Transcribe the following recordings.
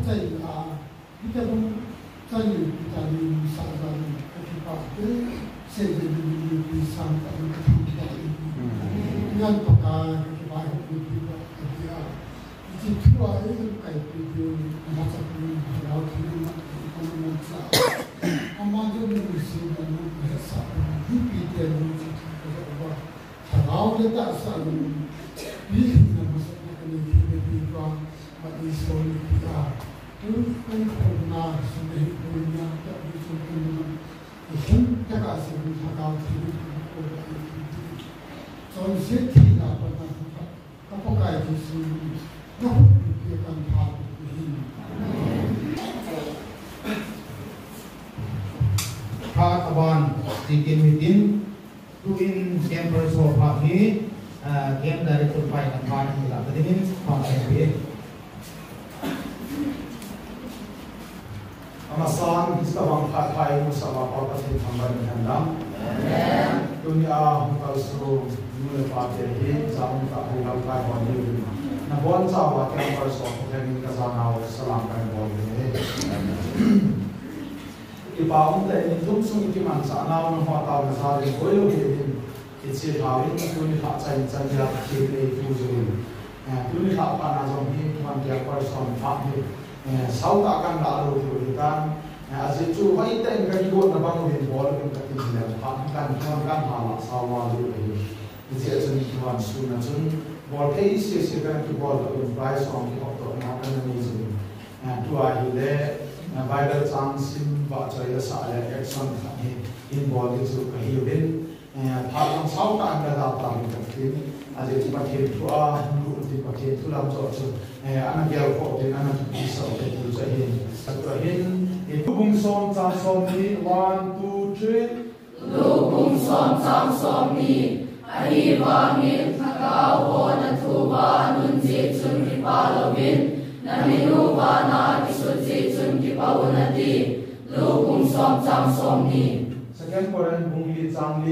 chạy kita pun cari kita ni misalnya kita sejen di sampai kita yang toka kita kita dia itu itu kayak itu macam ni kalau kita komunikasi amanjo mesti dan biasa kita mesti kita kalau kita asal ini maksudnya kita bagi soal kita itu kan pernah sudah punya tak bisa itu tak asal kalau kita soal seti apa apa kayak itu nah kita kan hal ini kawan sedikit meeting tuin camper sofa ni game dari turpai kawan kita begini pakai Amasan kita bang pakai musawa pasti tambah dengan dunia kalau mulai pakai ini zaman tak hilang kawan ini. Nah, buat sahabat yang bersama dengan kesana selamkan boleh. Ibaung tadi itu sungguh kiman sana orang tahu besar yang boleh begini. Itu hari ini kami tak cari kita itu jadi. Kami tak pernah jombi kiman dia bersama pakai. Sau akan lalu kita. Asyik cuma itu yang kami buat nabang di bawah yang kita tidak pakai kiman hal sawa itu. Itu jadi kiman sunnah sun. Bol kayak isi kan tu bol price on the auto makan ini jadi. Dua ile Bible chansin baca ya saya action kami in bol itu kehidupan. Kalau sau tak ada apa mungkin ada dipakai tua, dipakai tulang cocok. Anak dia kok dia anak bisa itu jadi. Satuin itu bungsom chansom ni 1 2 3. Lu bungsom chansom ni. Ahibangin kakawo na tuba nunji chun ki palawin na minuba na kisutsi chun ki paunati lukung som cham som ni. Second Koran bungli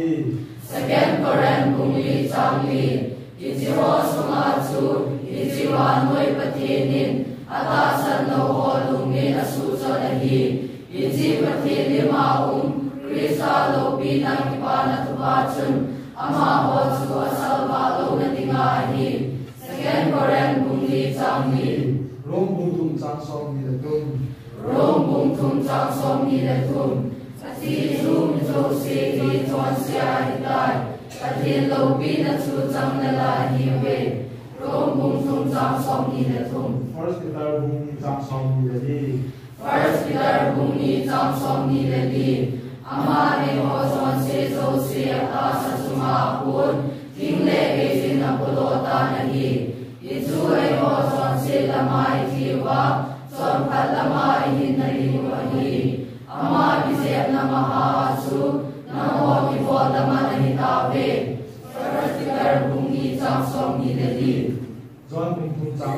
changli ijiho sunga chu ijiwa noi patinin atasan no holungi asuso nahi iji patini maum krisa lopi na kipana tuba chun Ama ho chu salva lo na tingahi second Koran bungli changli rom bung tum chang som ni le tum ati zum zo se ni ton sia hitai ati lo pi na chu chang na la hi we rom bung tum chang som ni le tum first Peter bungli chang som ni le di Amari ho son se zo se ata suma pun tingle bezin apolota nahi itu ho son se lamai jiwa son kalamai hinari wahi ama bizet namaha su namo ki bodama nahi tabe sarastikar bungi chang som ni dedi John bung chang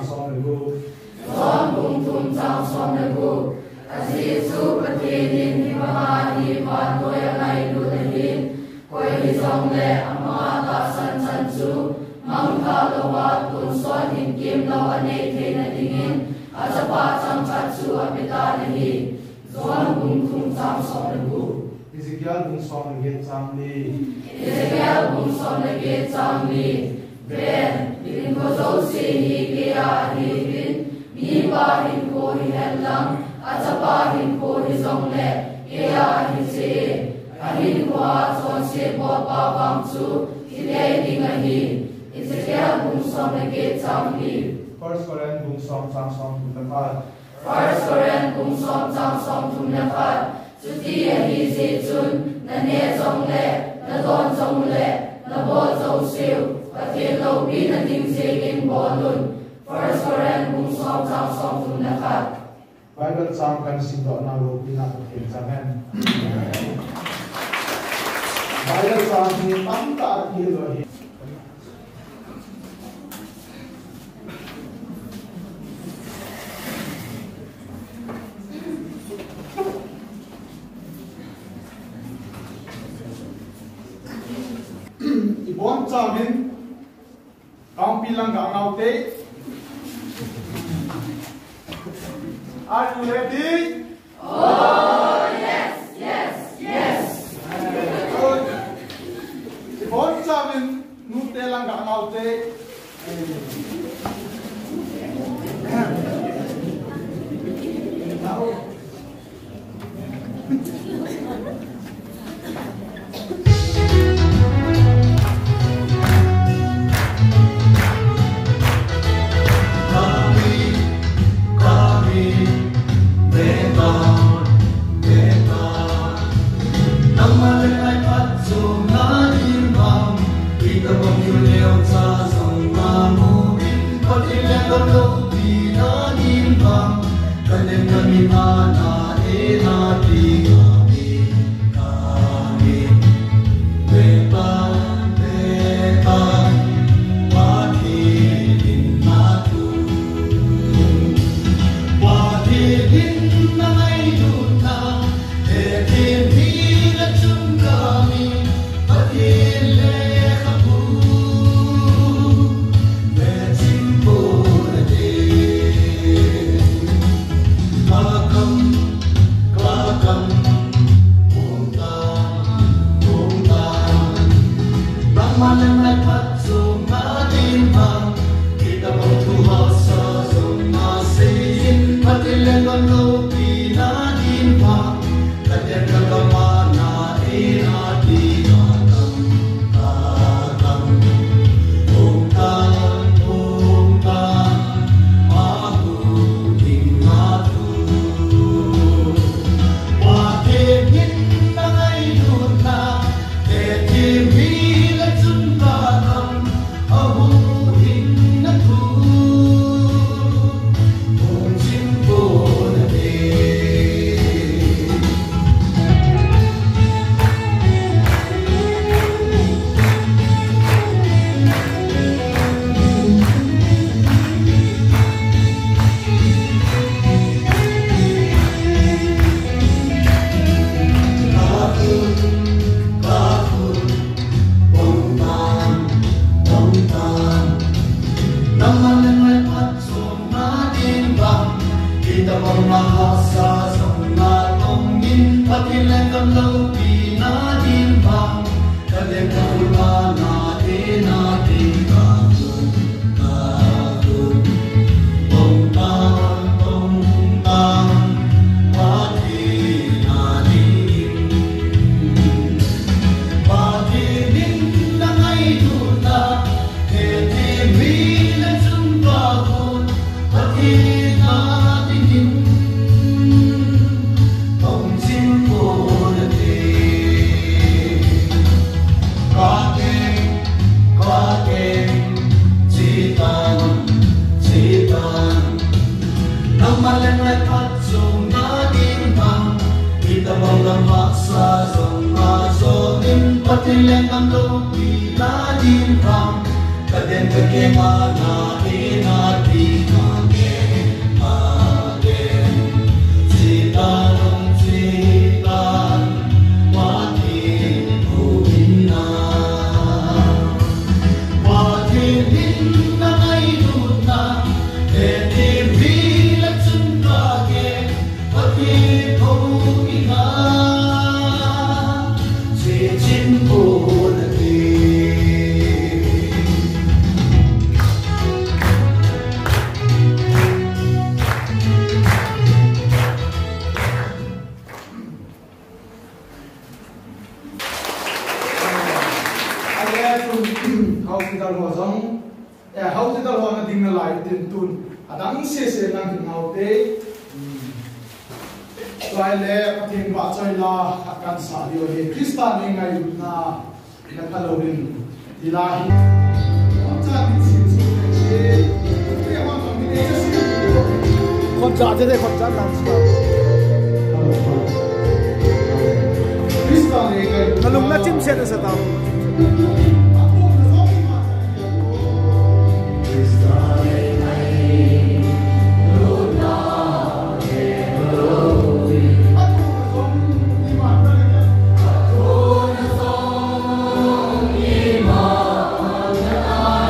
som lego Azizu patinin di bahari bantu yang lain ludehin koi hizong le amata san su mangka lawat kun son himkim lawan ne dingin asapa changkat su apita nahi zon bung tum chang som legu Ezekiel bung som lege changli ben bin ko zo se hi ke a hi bin mi ba hin ko hi helang Acapahin ko hizong le, kaya hise, ahin ko son se bo pa bang chu, hile dingahin, Ezekiel bung som lege changli. First Koran bung som chang som tum nakat, suti ahi se chun, na ne zong le, na don zong le, na bo zong siu, patin lo pi na ting se kin bolun. First Koran bung som chang som tum nakat. Bible sang kan sindo na lo pinakit jangan. Bible sang ni pangka hilo hi. Ibon chamin kang pilang ga ngau te Are you ready? Oh, yes, yes, yes. Good. Bon chamin nute lang ganaute.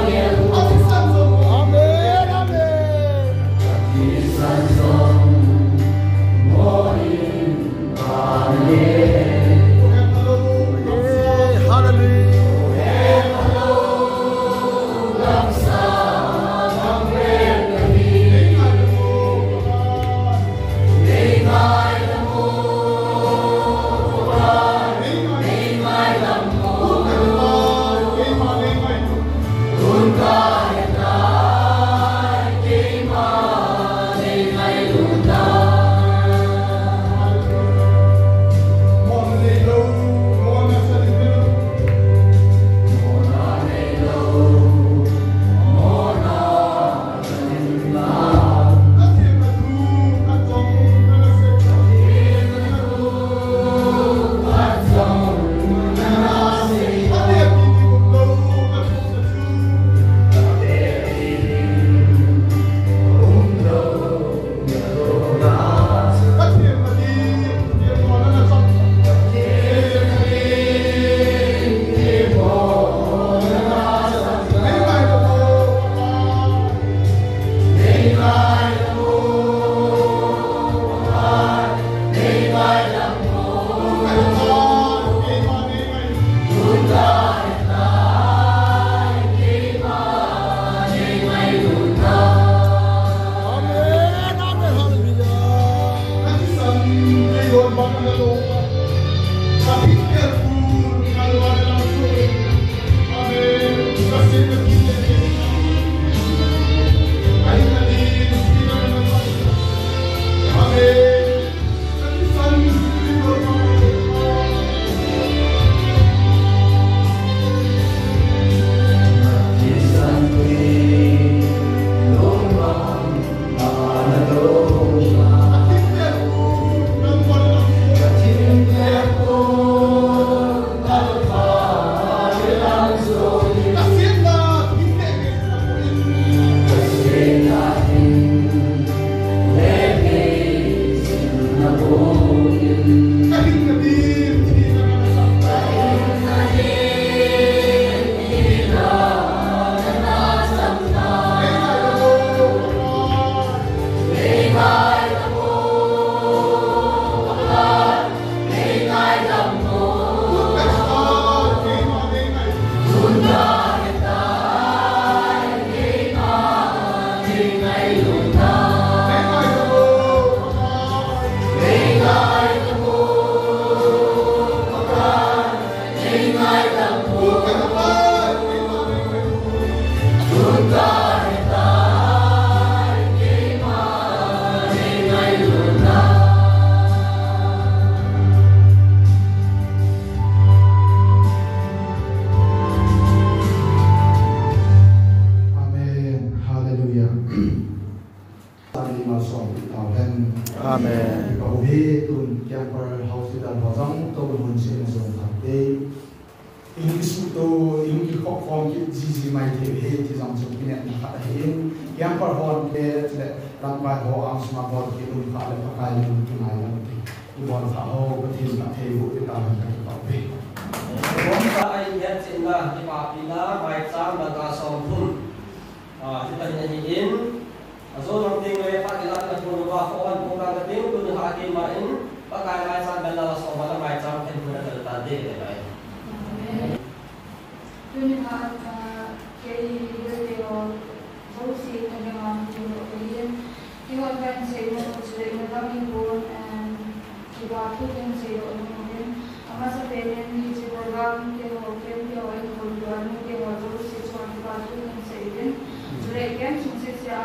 Amen, amen. Amen. Bảo vệ tuần kia per hospital bảo rằng tôi muốn xin dùng thằng đây. In số tôi in cái khó phong cái gì mai thế hệ thì rằng chúng cái này khá là hiếm. Kia per hòn cái là làm bài họ ăn smart hòn cái luôn khá là phải luôn cái này là thì cái bọn thảo họ cái thiên là thầy vụ cái ta phải bảo vệ. Chúng ta ai nhận chuyện là cái bà pina bài trang là cả sòng thun. Chúng ta nhận nhìn so nang ting le pa kila na puro ba ko an ko ka ting tu ha ki ma in pa kai mai san bala la so bala mai cham ken pura ta ta de le bai tu ni ha ke de ro so si ta ma tu ro ke ki wa ban se mo so le na ta mi ko and ki ba tu ken se ro no ne ama sa pe ne ni je program ke ho ke yo ai ko do an ke ho so si so ki ba tu ken se den so le ken so se sa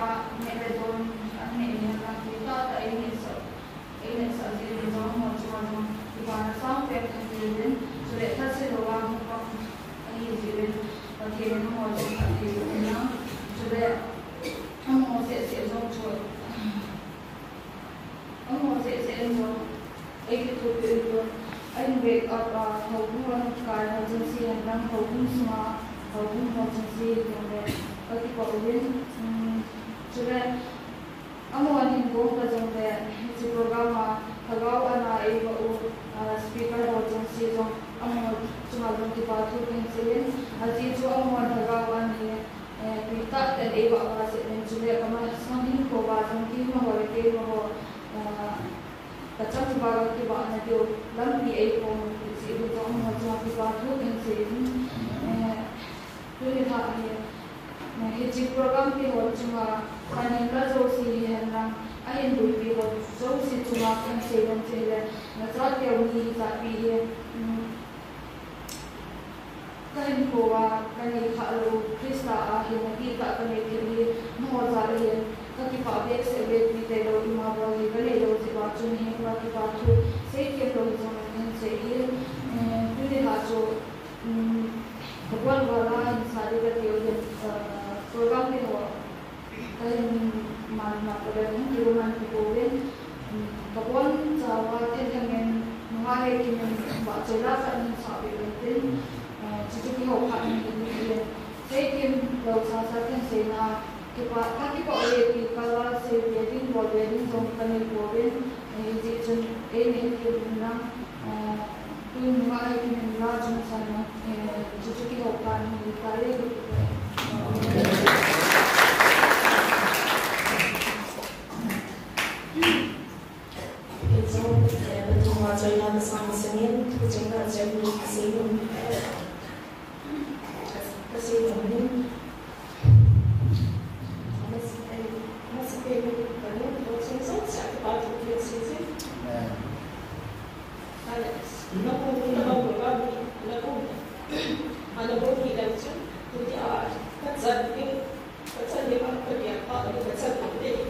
nó cũng nó không có nó cũng nó cũng thì làm chứ tôi thì các dân thì bằng cái việc họ thì các dân cũng để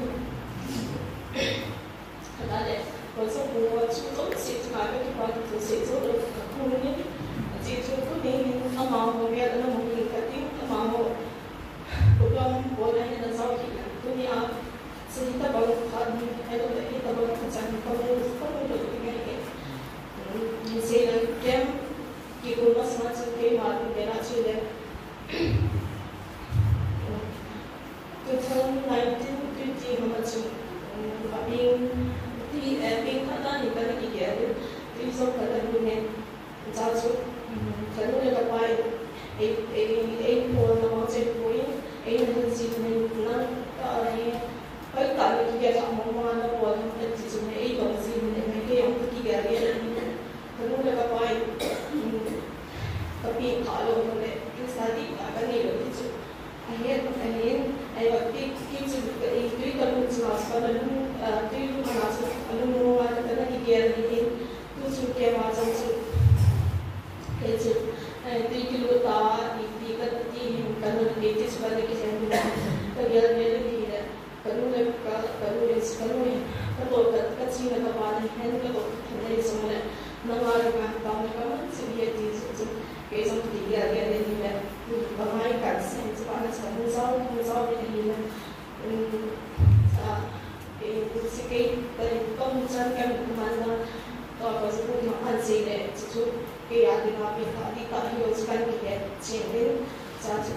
thật ra đấy còn sau đó chúng tôi sẽ mà cái quan tôi sẽ做的不容易记住不能他忙我们那么一个地方忙我让我来那招聘对呀自己的帮他还有的一个帮他讲帮我的一个你现在讲结果我什么就可以嘛给他去的就从1920我们就being kata ni kata kita tu, so kata ni ni, jauh kalau ni dapat pun nama cek pun, nanti sini pulang ni, kalau tak ni kita sama mana pun nanti sini dong sini ni yang kita ni, kalau ni dapat tapi kalau ni tadi akan ni tu, ayat kita itu kalau jelas kalau itu masuk alumni ada kena dikiar ini tu suka macam tu itu kilo ta itu kata kalau itu sebagai kesenangan kerja ni kalau kecil kapan kalau ni semua nangar kamu sedia itu kesan dikiar ni bagaimana kan sepanjang musau ini sikit công dân em cũng mang có sự vui mà ăn gì để chụp cái ảnh thì nó bị tạo hiệu suất cái gì chuyển đến giá trị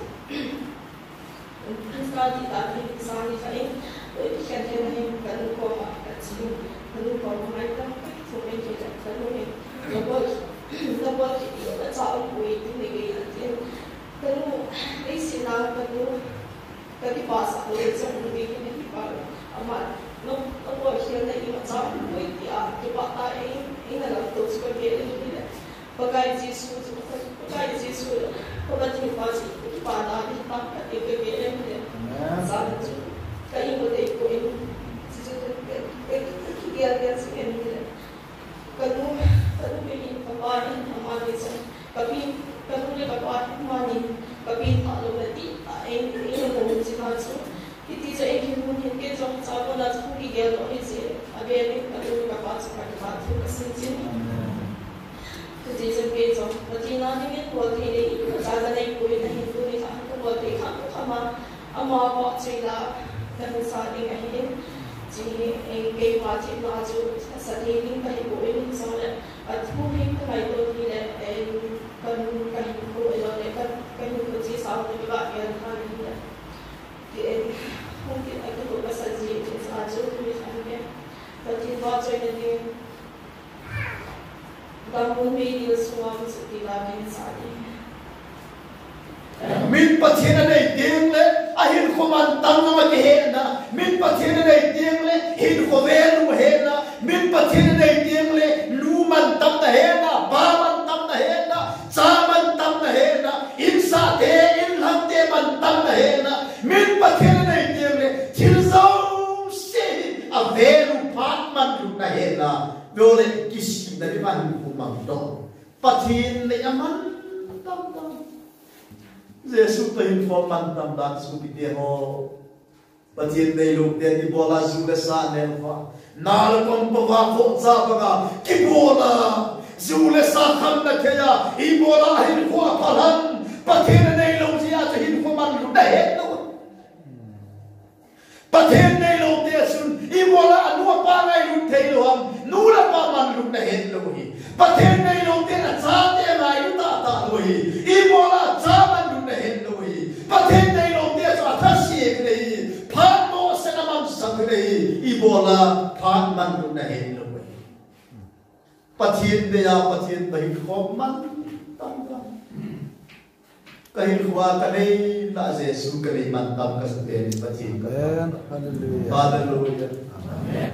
cái gì tạo thì sao thì phải với cái chuyện thế này cần có cái gì cần có mấy cái số mấy cái cần có này nó có cái nó chọn quỷ thì cái gì cần cái gì nào cần cái bahasa boleh semua ini amat no hian nei ma cha moi ti a ke pa ta in la to su ke ni le pakai jisu ko ba ti pa si pa da ni pa ka te ke ni sa ju kai mo te ko in si ju ke dia si ni le kanu me ni pa pa ni ma ni sa kanu le pa pa ma ni kapi ta lo le ti in mo si ma su itu saya ingin mungkin jom sama nak pergi dia tu ini ada ni kalau kita baca pada tu kesenjin jadi saya jom jadi nanti ni buat ini jaga ni boleh ni boleh tak buat ni kama bawa cerita dan saat ini jadi ke wajib maju sedih ni kali boleh ni soalnya mungkin kalau itu ni kan boleh kan kunci sama juga yang hari ni mungkin aku tu pasal je sahaja tu misalnya tapi baca ini bangun media semua mesti lagi sahaja min pathina nei ding le ahin khoman tam na ke he na min pathina nei ding le hin kho velu he na min pathina nei ding le lu man tam na he na ba man tam na he na sa man tam na he na in sa te in lam te man tam na he na min pathina nei ding le thil zo se a velu pat man lu na he na dole kisi dari man ku mang do pathin le aman tam tam Jesus tahin form mantam dan subiti ho patien nei luk te di bola zule sa ne fa nal kom pa ko sa ba ki bola zule sa kham na ke ya I bola hin ko palan patien nei luk ji a hin ko man lu da het no patien nei luk te sun I bola anu pa ngai lu thei lo ham nu la pa man lu da het lo hi patien nei luk te na cha te ngai lu ta ta lo hi I bola cha man pathen nei lo te so athasi nei phat mo senamam sang nei ibola phat man lu na hen lo pathen de ya pathen bai khom man tam tam kahin khwa ka nei la jesu ka nei man tam ka se pathen ka hallelujah hallelujah amen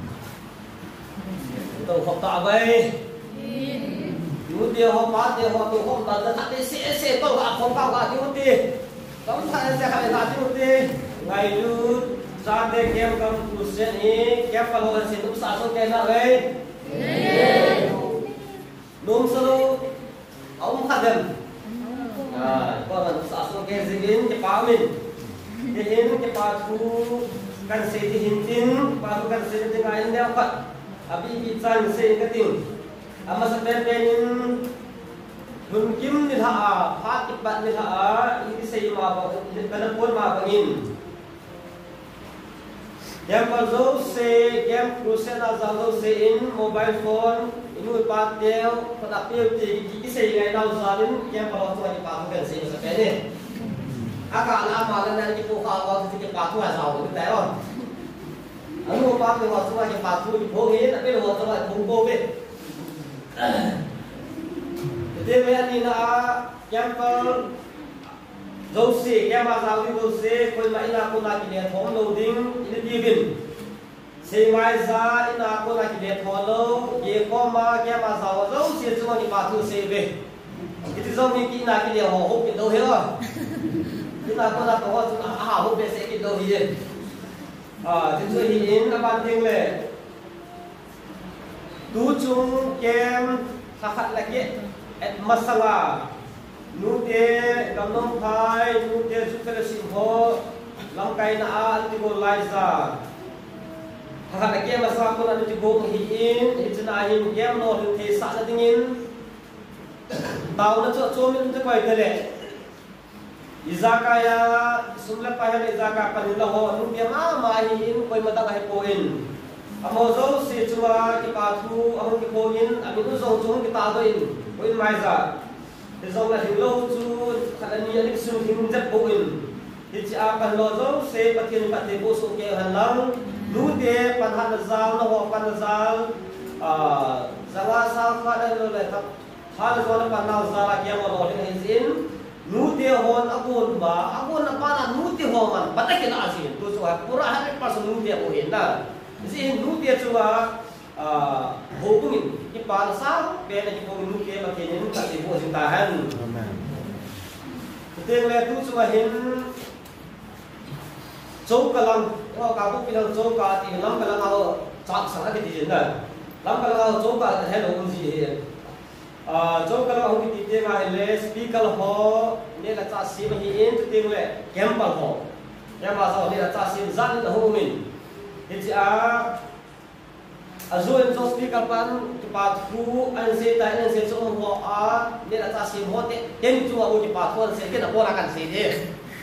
to khop ta bai yu dia ho pa dia ho tu ho ta ta te se to ga khom ka ga yu ti Kamu tak ada hal itu di ngayu saat dia kamu usia ni, dia kalau orang sini usah so kena leh. Nu Dom solo khadem. Ko man sa so ke zigin ke pamin. Ke hin ke pa thu kan se di hintin pa kan se di ngain dia pat. Abi bi chan se ka ting. Ama sa pen penin Nun kim ni ha phat ibat ni ha ini sei ma ba kana pon ma bangin. Yang bazo se game cruise na zalo se in mobile phone inu pat deu pada pil ti ki sei ngai dau zalin yang bazo tu ni pa kan sei sa pene. Aka la ma lan na ki po kha ba ti ki pa tu ha zao ni tai on. Anu pa pe wa tu ki pa tu ki bo nge na pe wa tu ba bu bo be. Jadi ni na yang per dosi yang masal di dosi kau mai na aku nak dia thom loading ini divin. Semai za ina aku nak dia tholo ye koma yang masal dosi cuma ni patu sebe. Itu zom ni kita dia ho kita do hela. Kita aku nak tahu tu ho be se kita do ye. Itu ini apa penting le. Tu chung kem sahat lagi. Masalah nute gamnom phai nute sukere simho lamkai na al ti go laisa hakha ke masalah ko na ti go hi in itna hin gem no the sa na dingin taw na cho min te kai tele izaka ya sumla pa ya izaka panila ho nu ke ma hi in koi mata ka po in amo zo se chua ki pa thu amo ki po in ami ku zo chung ki ta do in Oi mai za,ezong la hilo tu kada ni ani sun him jap boin. Hichi a pan lo zo se patien pat de bo so ke han lang nu de pan han zal no ho pan zal zawa sa ka da lo le tap hal zo na pan na za ke mo lo ni zin nu de hon akun na pa na nu de ho man patak na asin tu so pura 100% nu de bo hin na. Zin nu de chuwa hubungin ipa sa pena ki pong nuke makinin ka ibo sintahan. Amen. Kuting le tu sumahin chou kalang o ka bu pilang chou ka ti lam kalang ao chak sang ka ti na. Lam kalang ao chou ka hello kun ji he. Chou kalang ao ki ti ma le speaker ho ne la cha si ma hi in tu ting le kempal ho. Ya ma sa ne la cha si zan da ho min. Hi a Azul jos di kapan cepat fu anse ta anse so ho a ne la ta si ho te ten chu a u cepat fu anse ke na pora kan se de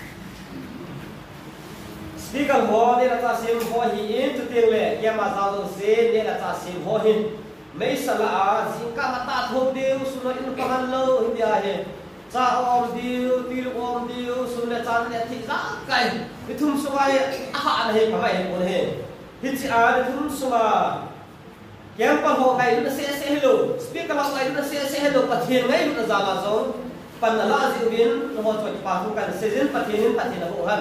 speaker ho ne la ta si ho hi in tu te le ya ma za do se ne la ta si ho hin mai sala a jin ka mata tho de su no in pa han lo hi dia he cha om diu ti lu om diu su le chan ne thi za kai bi thum su ai a ha na he pa mai ko he hi chi a thum su ma Yang paho kai na se hello speaker ma kai na se hello pathian ngai na zala zon panala zin no ho choi pa hu kan se jin pathian na ho han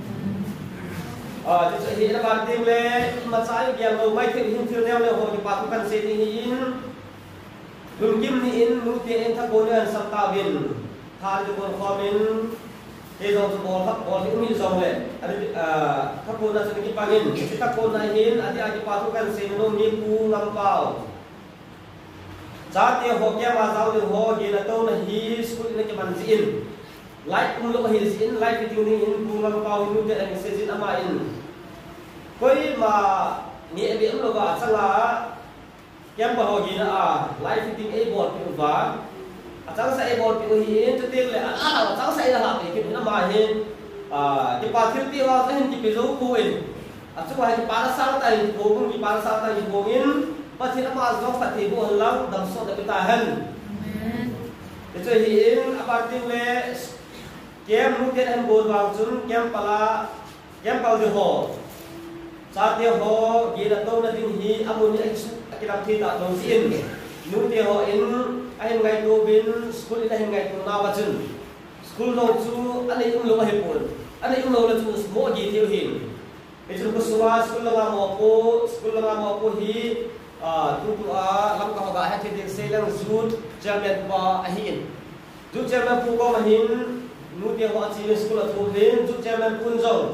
je hi na ba tim le ma sai gyal lo mai thil hin thil ne ho pa hu kan se ni in dum kim ni in nu te en tha ko ne sam ta bin tha ju bon khomin he zo bol hak bol ni mi zong le adi tha ko na se ni pangin ta ko na hin adi adi pa hu kan se no ni pu ngam pao cha te ho kya ma zau ni ho gi na to na hi school ni ke man zin like lo hi zin like ti ni in pu ngam pao nu te ani se zin ama in koi ma ni e bi am lo ba sala kya pa ho gi na like ti e bol pi va Chẳng sẽ bol pi hi tu tiên le chẳng sẽ là làm cái nó mà hin cái pa thiếu tiêu ra hin cái dấu cô in chú hay cái pa sang tay cô cũng cái pa sang tay cô in pa thì nó mà do phật thì cô lắm đầm sốt để ta hen cái chơi hi apa tiên le kem nu cái em bol vào chúng kem pala kem pal de ho sa tiêu ho gì là tôi là tiên hi amun ni cái làm thi ta dong sin nu tiêu ho in anh ngay tu bin school ini ngay tu nawa chun school lo chu anh ấy lo hay pun anh ấy lo là chu mo gì theo hin itu ko suwa school la mo ko hi tu tu lam ka ga ha thi se lang zut chairman ba ahin zut chairman pu ko mahin nu te ho chi school la tu bin zut chairman pun zong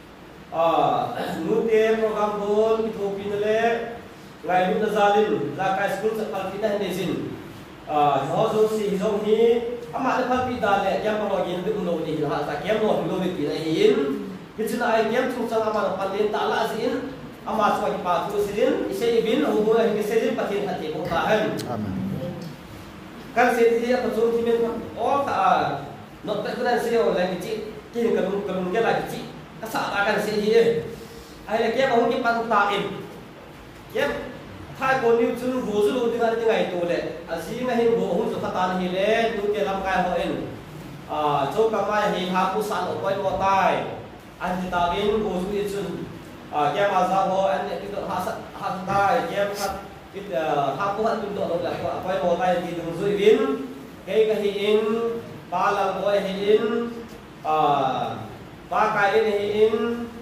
nu te program bol tu pin le ngai lu na zalin la ka school sa kal kita ne zin họ dùng xì dùng hi mà nó phát bị đà lệ kem bằng login được nô đi là ta kem nô nô đi là hin cái chuyện này kem chúng ta mà phát lên ta là gì mà so với ba thứ gì sẽ bin hùng bùi cái sẽ gì phát hiện hạt thì cũng ta hơn kan se dia pasung timen oh ta not tak kena se oh lagi cik kini kalung ke lagi cik kasa akan se dia ai la ke bahung ke pan ta in ke thai ko new chun bo zu lu dengan ngai to le asi na hin bo hung so ta ni le tu ke lam kai ho in cho ka mai hi ha pu san o koi mo tai an ti ta bin bo zu i chun ke ma za ho an ti to ha tai ke khat hấp thu hấp tụi nó là quay mò tay thì đừng rơi biến cái hình ba lần quay hình ba cái hình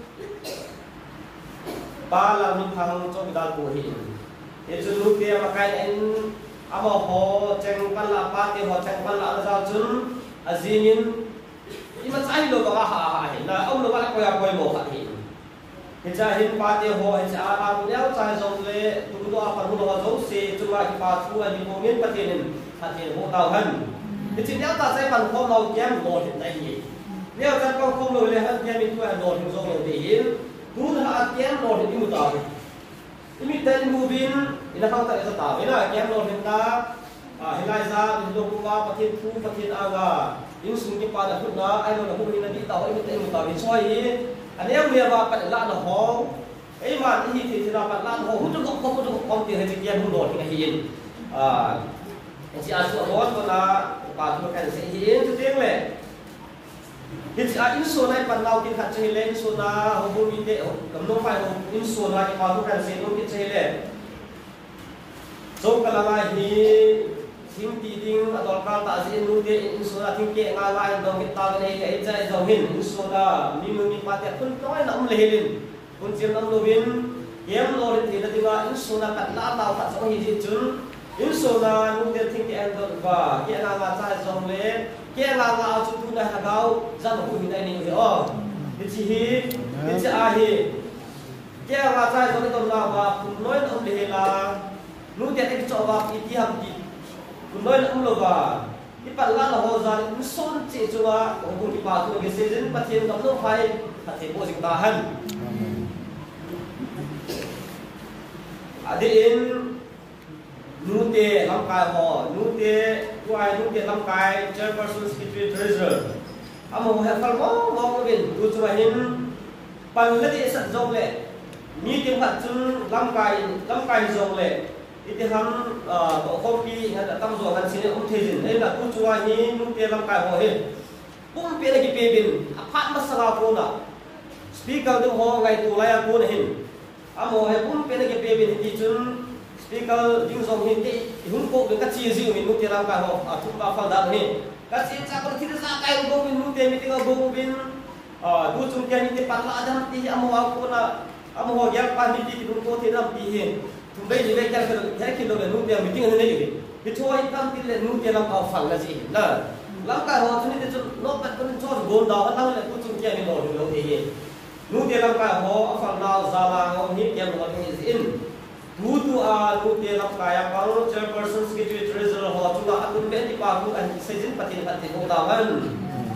ba lần mình thằng cho người ta của hình thì chúng lúc kia mà cái anh amo họ tranh văn là ba thì họ tranh văn là sao chúng gì nhưng mà sai được có hà hình là ông nó bắt quay mò hình Hija hin pati ho hija abu yau cai zong le tu tu apa tu lo zong se cuma ki patu ani momen patinin hatin ho tau han hijin yau ta sai pan khom lo kem lo hin dai ni yau kan kong khom lo le han kem tu an lo hin zong lo de hin tu ha kem lo hin mu tau imi ten mu bin ina khang ta sa ta ina kem lo hin ta hilai za ni lo ku wa patin pu patin aga in sung ki pa da hu na ai lo na hu ni na di tau imi ten mu tau ni soi anh em bây giờ bạn là nó ho, ấy mà thì là bạn là ho, hút được không tiền hay tiền hút đồ thì cái gì, chỉ ăn sữa đó còn là bạn có cái sẽ hiến cho tiếng lệ, thì chỉ ăn số này bạn nàokin hạt chơi lên số na hồ bùn bị tệ, cầm nông phải hồ in số na cái bạn có cái sẽ nôngkin chơi lên, số cái là thìทิ้งตีดิ้งตอนกลางตาสินูเดอินโซดาทิ้งเกะงาลายดองกิตากันเองใจจงหินอินโซดามีมือมีปาเตะคนน้อยน้ำเลลินคนเจียมน้ำโลวินเยี่ยมโลลินที่นั่นดีว่าอินโซดากัดลาตาวตัดสองหินจุนอินโซดานูเดทิ้งเกะอันดอกว่าเกะงาใจจงเลเกะงาเอาจุดทุนได้หาเขาจันทร์ผู้หินได้นี่เหรอดิจิฮีดิจิอาฮีเกะงาใจจงเลตอนเราว่าคนน้อยน้ำเลลานูเดทิ้งจอบว่าอิทิฮัมกิnói là lo ba cái bạn là họ ra những son chỉ cho ba ông cũng đi vào cái season bắt thiên đóng nước phải thật thì bộ dịch ta hơn đi in nút tê làm cái họ nút tê làm cái chairperson secretary treasurer ông hay phải mong cái bên cho anh bạn là đi sản dụng lệ như tiếng Phật chung làm cái dùng lệ itu ham kopi ada tam zo kan sini thejin ai la tu chuwa hi nu te lam kai ho he pum pe lagi pe bin aphat masala ko na speaker du ho ngai tu la ya ko hin amo he pum pe lagi pe bin ti chun speaker jing song hin ti hun ko ka chi ji min nu te lam kai ho thu ba fa da he ka chi cha ko ti sa kai go min nu te mi ti go bin du chung ke ni ti pan la adam ti amo wa ko na amo ho ya pa ni ti nu ko ti ram ti hin bây giờ đây cái kilo là nuôi tiền mình tính hơn đấy gì thì thôi tâm tin là nuôi tiền làm ao phẳng là gì là làm cái họ cho nên nó bắt con cho gồm đó nó là cũng chung kia mình đổi được thì nuôi tiền làm cái họ phẳng nào ra là họ nhịp tiền họ cái gì in nuôi tiền làm cái bao chairperson secretary treasurer họ chúng ta cũng biết đi qua cũng anh xây dựng phát triển không tao hơn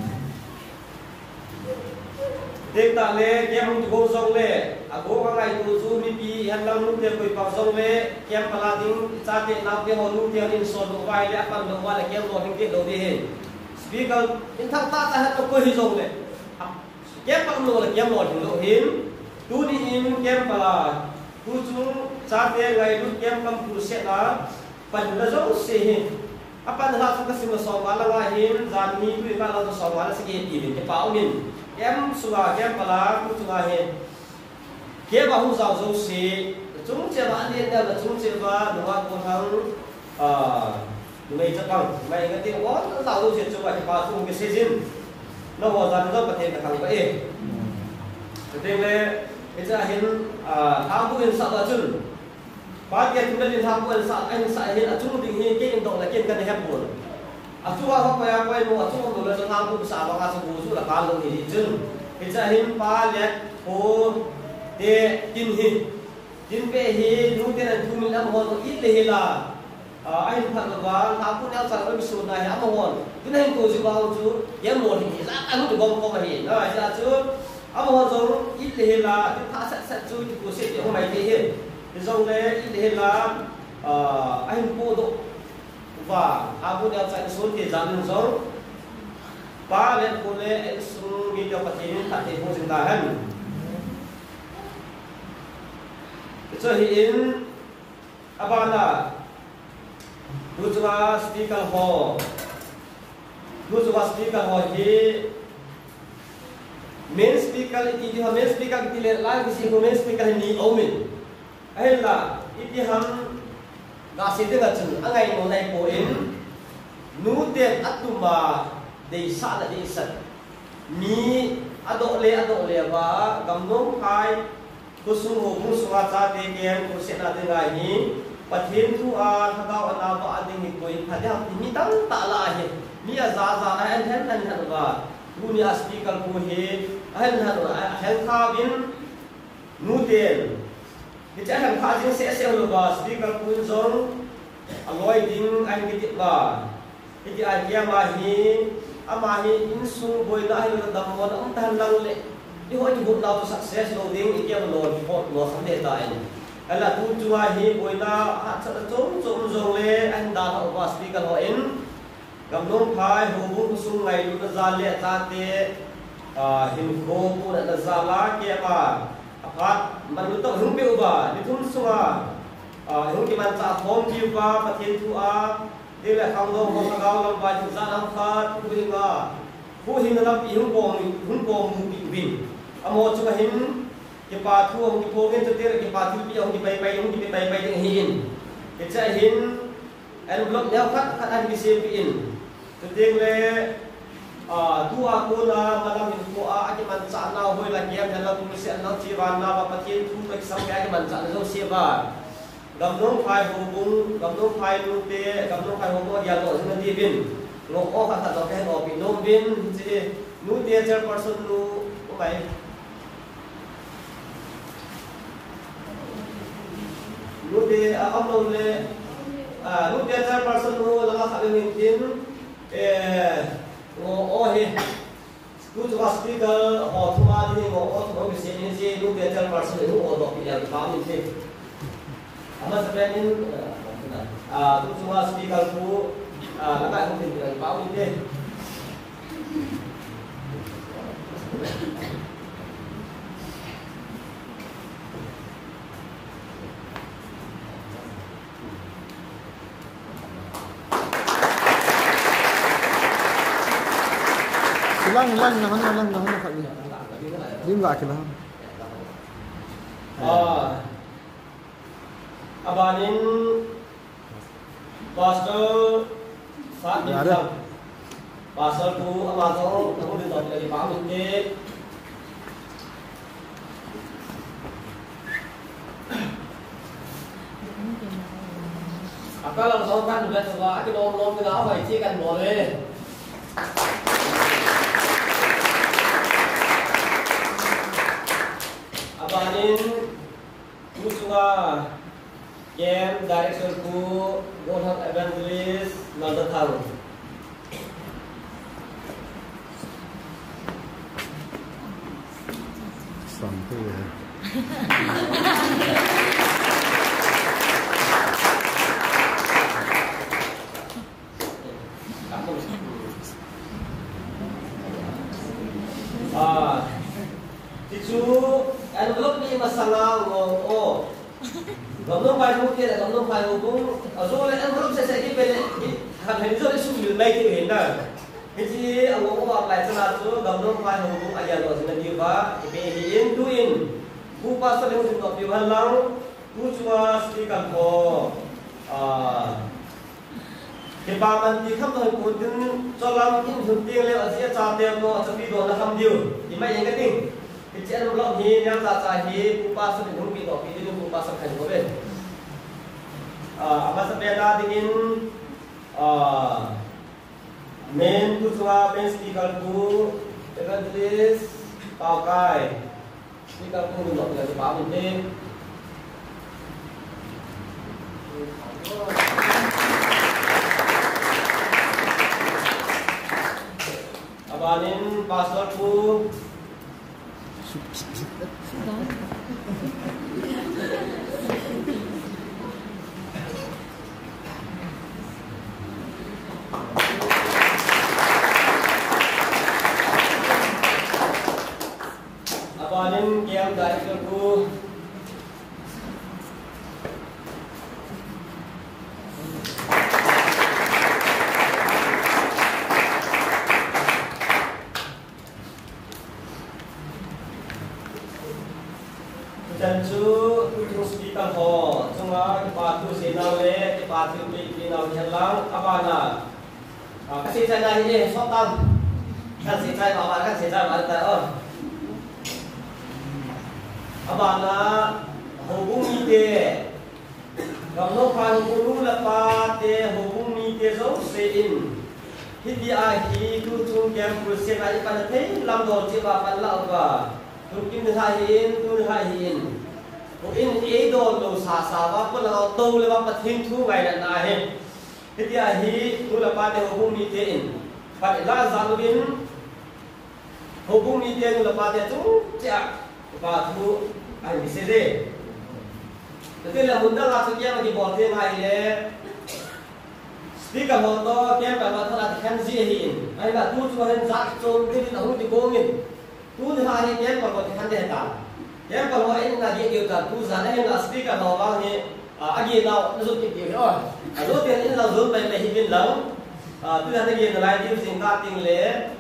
Dek tak le kem go zong le ago ka ngai tu zu mi pi han lam nu te koi pa zong le kem pala ding cha te na te ho nu te in so do vai le apan do wa le kem lo hing te do de he speaker in thang ta ha to ko hi zong le kem pa lo le kem lo hing lo hin tu ni in kem pala tu chu cha te ngai lu kem kam pu se la pan la zong se he apan ha su ka sim so wa la wa hin zan ni tu ka la so wa la se ke ti bin ke pa min em suga kem pala ku tunga he ke ba hu zau zo si chung che ba ni da la chung che ba no wa ko thang nei cha pang mai ga ti wa zau zo che chu ba pa chung ke season no wa zan zo pa the ka khang ba e te le e cha hin tham bu in sa ba chun ba ke tu le tham bu in sa anh sa hin a chung ding hi ke in dong la ken kan he bu Atua apa yang kau mau atua dulu jangan aku bisa apa kasih busu lah kalau ini jun kita himpa lihat oh de tin pe hi nu te na tu min am ho to it le la ai phat wa ta pu nel sang oi su na ya ma won tu nei ko ju ba chu yem mo thi la ka hu gom ko ma hi na ja chu a ma zo ít le la tu tha sa chu ku se ti ho mai ti he zo le ít le la ai pu do và a pu nel sang su ti jam zo ba le ko le su mi yo pa ti ta ti ho jing da han cho hiện abana Dua speaker ho hi main speaker itu dia main speaker kita lihat lagi sih main speaker ni omin ahla itu ham nasi dengan cun angai mau naik poin nutet atuma desa la desa mi adok le ba gamdong kai kusung hubung suara tegen kursi nanti lagi Pathin tu thakau anaba ading koi phadya mi tam ta la he mi za an han ba dunia speaker ko he an kha bin nuten ki cha han kha jing se lo ba speaker ko zong aloi ding an ki ba ki a kia ma hi ama hi in su boi na hi dam mon tan lang le di ho ju na to success lo ding ki lo lo sam de ta ai ala tu chua hi boina ha cha chom zong le an da ho wa speaker ho in gam nom phai ho bu sung ngai lu na za le ta te him ko pu na za la ke ba aphat man lu to hung pe ba ni thum sunga hung ki man cha khom ki ba pathin thu a de le khang do ho ka gaw lam ba chu za nam kha pu hi ba pu hi na lam pi hung bom mu pi win amo chu ka him cái bà thu ông cái phố bên cho tiền cái bà thu bây giờ ông cái bay những hin cái chạy hin anh block đeo phát anh bị xem in cho tiền le thu aku là mà làm mình có cái mình chọn nào hồi là kiếm hay là cũng sẽ nào chỉ vào nào và phát hiện thu được xong cái mình chọn là xem vào gam nông phai hồ bung gam nông phai nung tê gam nông phai hồ bung dia lo dengan dia bin lo oh kata tak kan oh bin nông bin jadi nu dia chairperson nu okay lúc đi ông đâu le lúc đi cha person nu là các bạn mình tin ô he lúc cho speaker họ thu ma đi ngô ô thu cái gì gì lúc đi cha person nu ô đó bị làm phá mình thế ama sebenarnya lúc cho speaker tu các bạn không tin làm phá mình thế lang kali. Dia enggak kira. Abanin pastor saat ni pastor tu amazon kamu di dalam lagi paham ni. Akal langsung kan sudah coba kita nom kita apa isi kan boleh. Abanin Musua game director ku Godham Evangelist Nazathang Sampai ya. Tisu envelope ni masalah oh gamno pai mu ke gamno pai mu azo le envelope se ki pele han hen zo le su mil mai ki hen na ji awo ko apply sana zo gamno pai mu aja lo se ni ba be hi in tu in bu pa so le mu no pi ban lang tu chua sti kan ko ke ba man ti kham no ko tin cho lam in thun ti le asia cha te no cha pi do na kham diu ni mai yang ka ting cái chuyện lúc hi nhang ta cha hi pupa sa din bị đổ bị đi pupa sa thành có bên ama sa bela dingin main tu chua main speaker tu evangelist tao kai speaker tu mình đọc là cái báo mình tên Abanin Pastor Pu Abanin Kiam Director Pu Tentu untuk speaker ho, cuma kepatu senale, kepatu pimpinan jelang abana. Kasih saya ini sotam, kasih saya apa kasih saya apa abana hubungi de, kamu kan hubungi lepas de hubungi de so sein. Hidi ahi tu tung yang proses lagi pada teh lamdor jiwa panlau ba. Mungkin hahin, tu hahin. Mungkin edo lo sasa, apa lo tahu lewat patin tu gaya nak nahin. Jadi ahi tu lepas dia hubung meeting. Pada dah zalubin hubung meeting lepas dia tu cak lepas tu ahi bisa deh. Jadi lah bunda langsung dia lagi boleh ngaji. Speaker hoto dia pada thara kenzi hin. Ahi lah tu cuman zak cong dia nak hubung digongin. Tu hari ni kalau kita hendak tak, yang kalau ini nak dia kita tu sana yang nak speaker bawah ni, agi nak nusuk kita oh, kalau dia ini nak zoomไปหินหลังtu nanti dia nak dia singkat tinggal,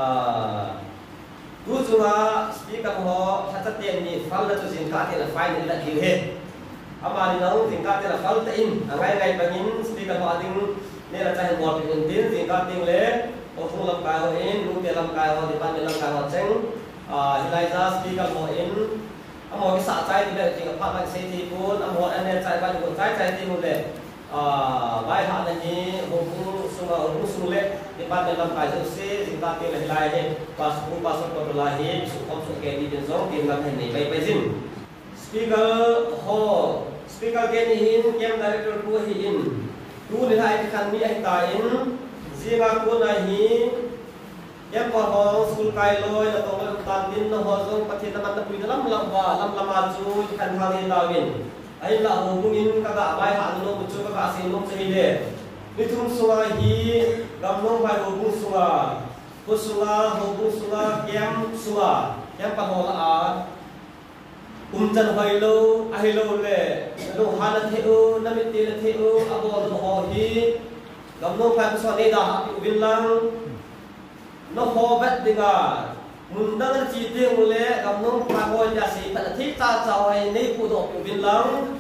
tu cuma speaker bawah satu tiang ni file tu singkat dia file ni nak dia, apa ni nak singkat dia file tu in, angai bangin speaker bawah ting ni nak cari board penting singkat tinggal, orang lampai in, nu dia lampai di depan dia lampai ceng. Hilaiza speaker mo in amo kisa cai tile ting apa bang safety pun amo ane cai bang pun cai ti mule bai ha ni hubung sumule di depan dalam kai se singkat ti hilai he pas ko lahi sukom su ke di jong tim lam ni bai jin speaker ho speaker ke ni hin kem director ku hi in tu ni hai kan mi ai ta in zinga ku na hi yang bahwa school kailoi atau tantin no hozong pati teman teman dalam lam maju ikan hal ini lawin. Ayolah hubungin kakak baik hal no muncul kakak asin no sehide. Nitum sungai hi gamnong baik hubung sungai, hubung sungai kiam sungai. Yang bahwa umcan hailo ahilo le, lo hana theo namit tila theo abo lo hi gamnong baik sungai dah api ubilang. No hobat dengan mundang citi mulai kamu pagoi jasi pada kita cawai ni kudo bilang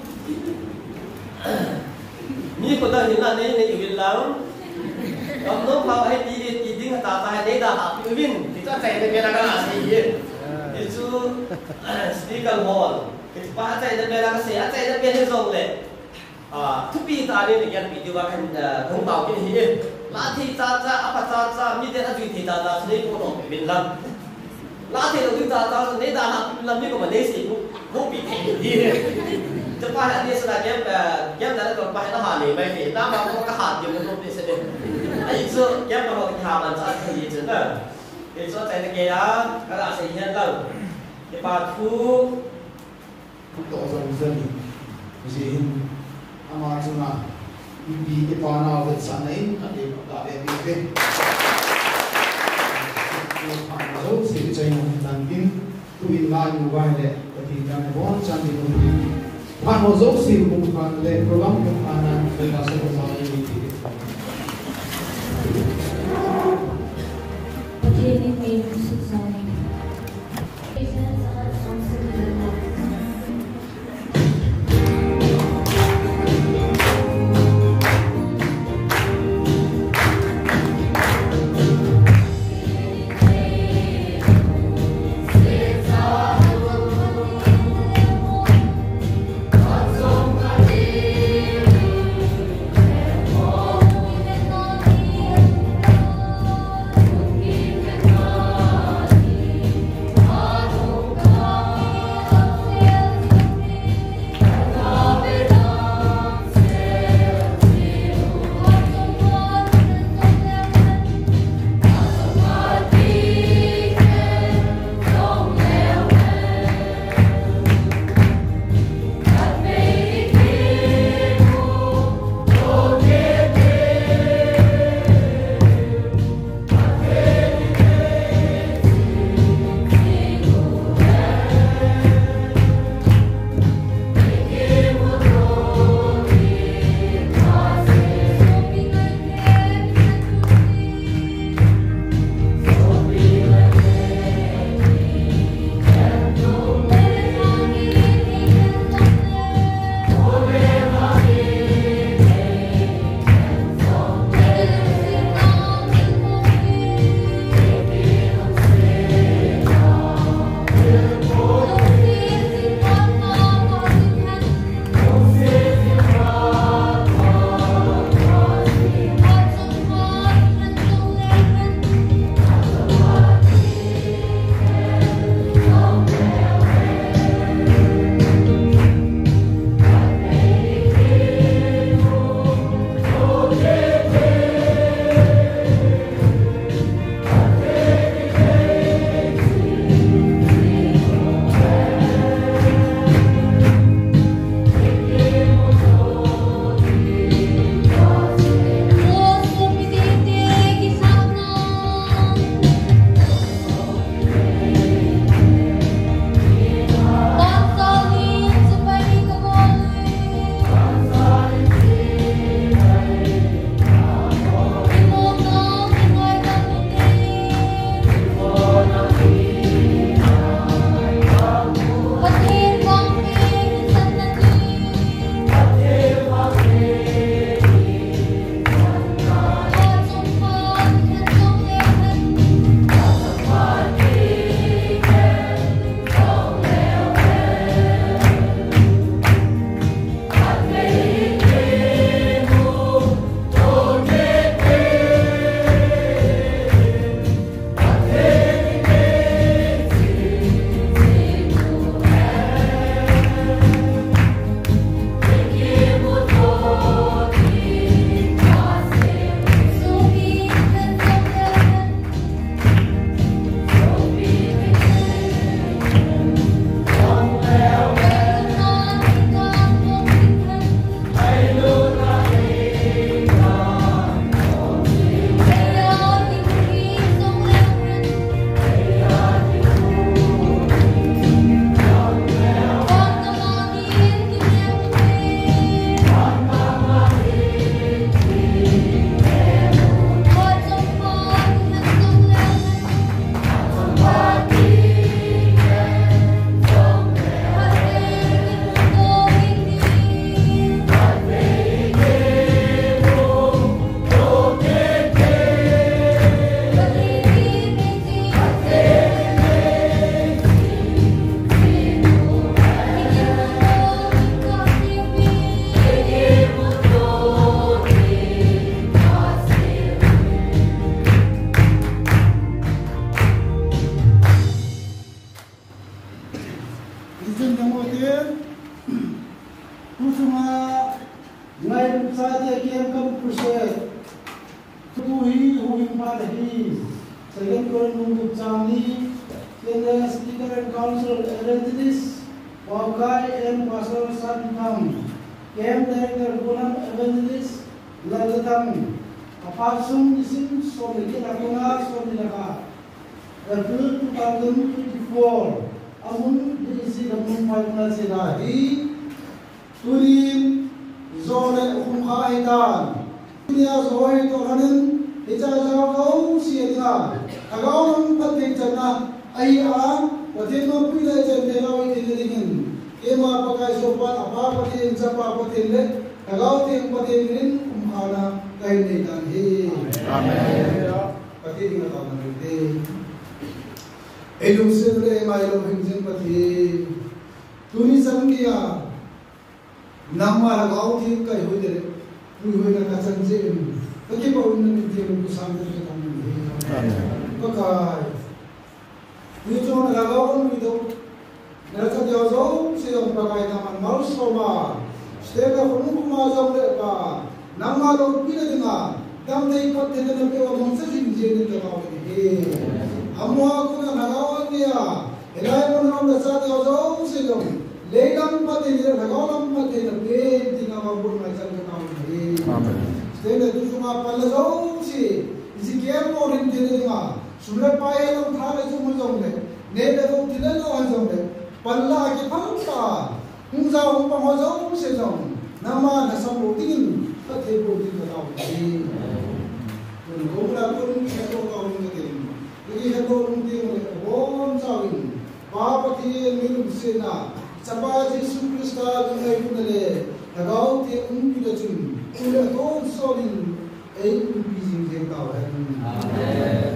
ni kudo hilang ni bilang kamu pagoi di kata ni dah bin kita cai dengan agak asli itu speaker hall kita cai dengan agak saya cai dengan hezong le tupi tadi ni yang video akan kembang ini Lati caca apa caca ni dia nak cuci caca sini pun orang bilang. Lati tu caca sini dah nak bilang ni kau Malaysia tu bikin dia. Cepat dia sudah game dah tu pakai nama ni baik. Nama kau kehat dia pun di sini. Itu game kau kehaman caca ni jenar. Itu saya kira kalau saya hian tahu. Cepat tu untuk orang Muslim mesti amal sunnah. Ibi ipana awat sanain ade dabe bibe. Kalau sih cai nantin tu ingat mubah le, tapi jangan bon cantik mungkin. Pan hozok sih bukan le program kemana kita semua ini. Beginning with Susan. ngay sa dia kiam kam puse tu hi hui ma hi second ko nu chani then speaker and council evangelist Wakai and Pastor Santam Camp Director Gunam Evangelist Lalatam Apasum isim somiki nakuna somilaka April 2024 amun isi namun pagna sinahi turin zone khumkha hitan dunia zoi to hanin ija jaw siena agaw patin jana ai a patin no pile jene rawi tinidingin ema pakai sopan apa patin japa patin le agaw tin patin rin khumkhana kai nei dan hi amen patin na ta na te elum sevre mai lo hinjin pati tuni samgia namma agaw tin kai hoidere hui na kachan je pati pa unna ni te ku samde ke tam ni amen pakai ni chon agaw ni do na cha dio zo se on pakai na man mal soma stega khunu ma jam le pa namma lo pina dinga dam dei pat te na pe wa mon sa jin je ni ka ba ni amwa kuna agaw ni ya elai mon nam da cha dio zo se lo legam pat ni agaw lam pat ni pe dinga ma bur ma cha ka ni amen stega du suma pal zo si Ezekiel mo rin je dinga sumle pae lam tha le chu mo jong le ne le do tin le wan jong le palla ki phang ta hung za hung pa ho jong se jong nama na sam lo tin ta the bo tin ka ta ni mun go la ko ni ka to ka ni ke ni he ko ni ti mo bon sa win pa pa ti ni lu se na chapa jesu krista ni ai ku le लगाओ ते उनकी रचन उन्हें तो सोलिन एक उनकी जिंदगी का है आमेन